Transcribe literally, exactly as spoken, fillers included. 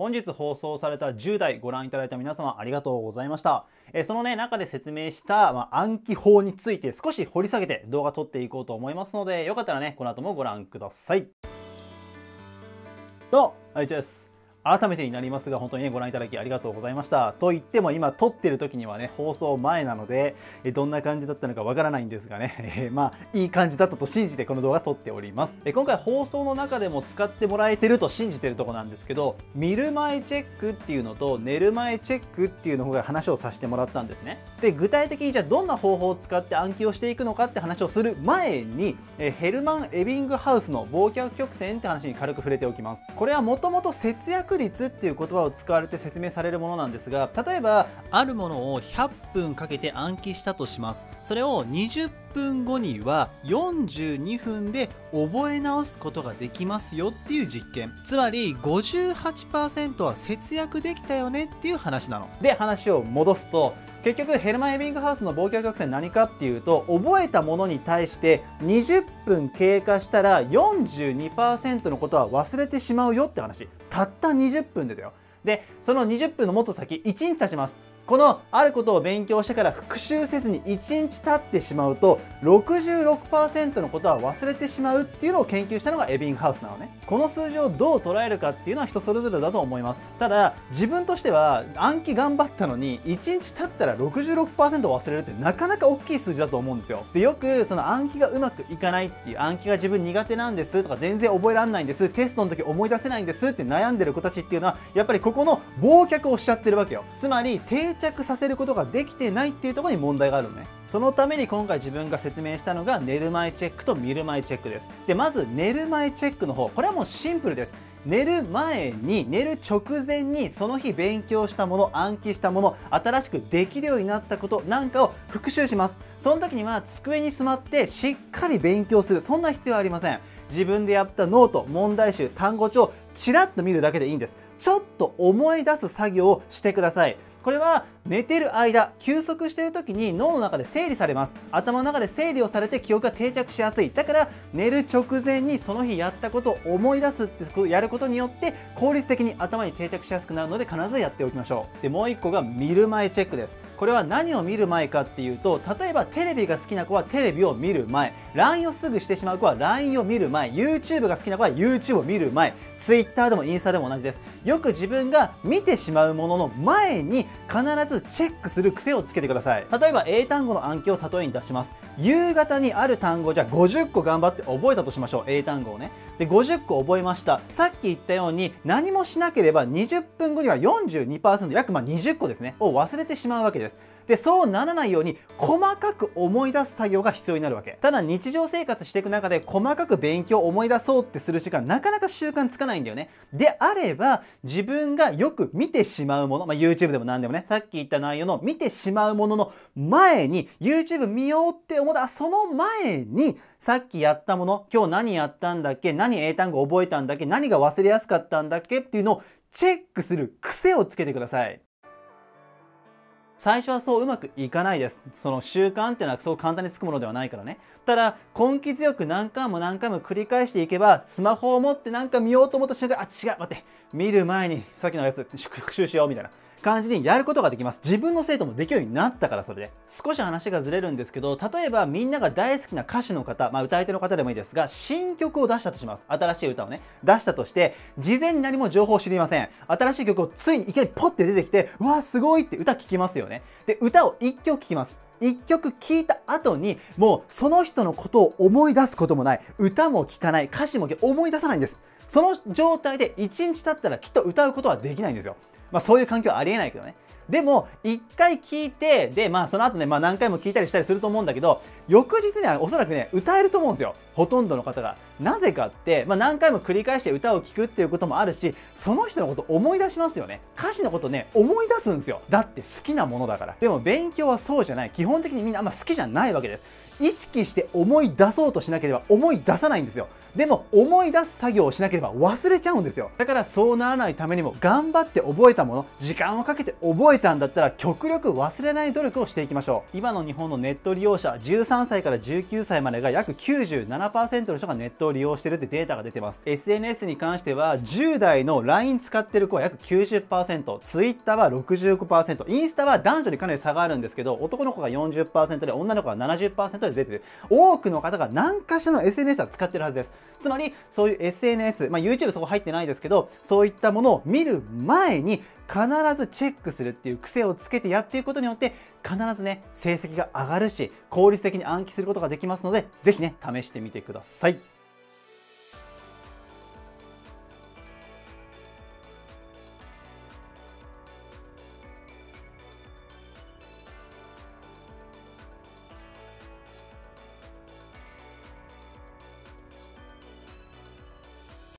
本日放送されたじゅうだいご覧いただいた皆様ありがとうございました。えー、そのね、中で説明した、まあ、暗記法について少し掘り下げて動画撮っていこうと思いますので、よかったらね、この後もご覧ください。どうも、あいちです。改めてになりますが、本当にね、ご覧いただきありがとうございました。と言っても今撮ってる時にはね、放送前なので、えどんな感じだったのかわからないんですがね、えー、まあ、いい感じだったと信じてこの動画撮っております。え今回放送の中でも使ってもらえてると信じてるところなんですけど、見る前チェックっていうのと寝る前チェックっていうのが話をさせてもらったんですね。で、具体的にじゃあどんな方法を使って暗記をしていくのかって話をする前に、えヘルマン・エビングハウスの忘却曲線って話に軽く触れておきます。これはもともと節約率っていうこと言葉を使われて説明されるものなんですが、例えばあるものをひゃっぷんかけて暗記したとします。それをにじゅっぷんごにはよんじゅうにふんで覚え直すことができますよっていう実験。つまり ごじゅうはちパーセント は節約できたよねっていう話なので、話を戻すと、結局ヘルマン・エビングハウスの忘却曲線何かっていうと、覚えたものに対してにじゅっぷん経過したら よんじゅうにパーセント のことは忘れてしまうよって話。たったにじゅっぷんでだよ。で、そのにじゅっぷんのもっと先、いちにち経ちます。このあることを勉強してから復習せずにいちにち経ってしまうと ろくじゅうろくパーセント のことは忘れてしまうっていうのを研究したのがエビングハウスなのね。この数字をどう捉えるかっていうのは人それぞれだと思います。ただ自分としては暗記頑張ったのにいちにち経ったら ろくじゅうろくパーセント 忘れるってなかなか大きい数字だと思うんですよ。で、よくその暗記がうまくいかないっていう、暗記が自分苦手なんですとか全然覚えられないんです、テストの時思い出せないんですって悩んでる子たちっていうのはやっぱりここの忘却をしちゃってるわけよ。つまり定着させることができてないっていうところに問題があるのね。そのために今回自分が説明したのが寝る前チェックと見る前チェックです。で、まず寝る前チェックの方、これはもうシンプルです。寝る前に、寝る直前にその日勉強したもの、暗記したもの、新しくできるようになったことなんかを復習します。その時には机に座ってしっかり勉強する、そんな必要はありません。自分でやったノート、問題集、単語帳、ちらっと見るだけでいいんです。ちょっと思い出す作業をしてください。これは寝てる間、休息している時に脳の中で整理されます。頭の中で整理をされて記憶が定着しやすい。だから寝る直前にその日やったことを思い出すってやることによって効率的に頭に定着しやすくなるので必ずやっておきましょう。で、もう一個が見る前チェックです。これは何を見る前かっていうと、例えばテレビが好きな子はテレビを見る前、ライン をすぐしてしまう子は ライン を見る前、YouTube が好きな子は YouTube を見る前、Twitter でもインスタでも同じです。よく自分が見てしまうものの前に必ずチェックする癖をつけてください。例えば英単語の暗記を例えに出します。夕方にある単語じゃあごじゅっこ頑張って覚えたとしましょう。英単語をね。で、ごじゅっこ覚えました。さっき言ったように何もしなければにじゅっぷんごには よんじゅうにパーセント、約まあにじゅっこですね、を忘れてしまうわけです。で、そうならないように細かく思い出す作業が必要になるわけ。ただ日常生活していく中で細かく勉強を思い出そうってする時間なかなか習慣つかないんだよね。であれば自分がよく見てしまうもの、まあ、YouTube でも何でもね、さっき言った内容の見てしまうものの前に YouTube 見ようって思ったその前にさっきやったもの、今日何やったんだっけ、何英単語覚えたんだっけ、何が忘れやすかったんだっけっていうのをチェックする癖をつけてください。最初はそううまくいかないです。その習慣っていうのはそう簡単につくものではないからね。ただ根気強く何回も何回も繰り返していけば、スマホを持って何か見ようと思った瞬間、あ、違う、待って、見る前にさっきのやつ復習しようみたいな感じにやることができます。自分の生徒もできるようになったから。それで少し話がずれるんですけど、例えばみんなが大好きな歌手の方、まあ、歌い手の方でもいいですが、新曲を出したとします。新しい歌をね出したとして、事前に何も情報を知りません。新しい曲をついにいきなりポッて出てきて、うわーすごいって歌聴きますよね。で、歌をいっきょく聴きます。いっきょく聴いた後にもうその人のことを思い出すこともない、歌も聴かない、歌詞も思い出さないんです。その状態でいちにち経ったらきっと歌うことはできないんですよ。まあそういう環境はありえないけどね。でもいっかい聞いて、でまあその後ね、まあ何回も聞いたりしたりすると思うんだけど、翌日にはおそらくね歌えると思うんですよ、ほとんどの方が。なぜかって、まあ、何回も繰り返して歌を聴くっていうこともあるし、その人のこと思い出しますよね。歌詞のことね思い出すんですよ。だって好きなものだから。でも勉強はそうじゃない。基本的にみんなあんま好きじゃないわけです。意識して思い出そうとしなければ思い出さないんですよ。でも思い出す作業をしなければ忘れちゃうんですよ。だからそうならないためにも頑張って覚えたもの、時間をかけて覚えたんだったら極力忘れない努力をしていきましょう。今の日本のネット利用者じゅうさんさんさいからじゅうきゅうさいまでが約 きゅうじゅうななパーセント の人がネットを利用しているってデータが出てます。エスエヌエス に関してはじゅう代の ライン 使ってる子は約 きゅうじゅっパーセント、Twitter は ろくじゅうごパーセント、インスタは男女にかなり差があるんですけど、男の子が よんじゅっパーセント で女の子が ななじゅっパーセント で出てる。多くの方が何かしらの エスエヌエス は使ってるはずです。つまりそういう エスエヌエス、まあ、YouTube そこ入ってないですけど、そういったものを見る前に必ずチェックするっていう癖をつけてやっていくことによって必ずね成績が上がるし効率的に暗記することができますので、ぜひね試してみてください。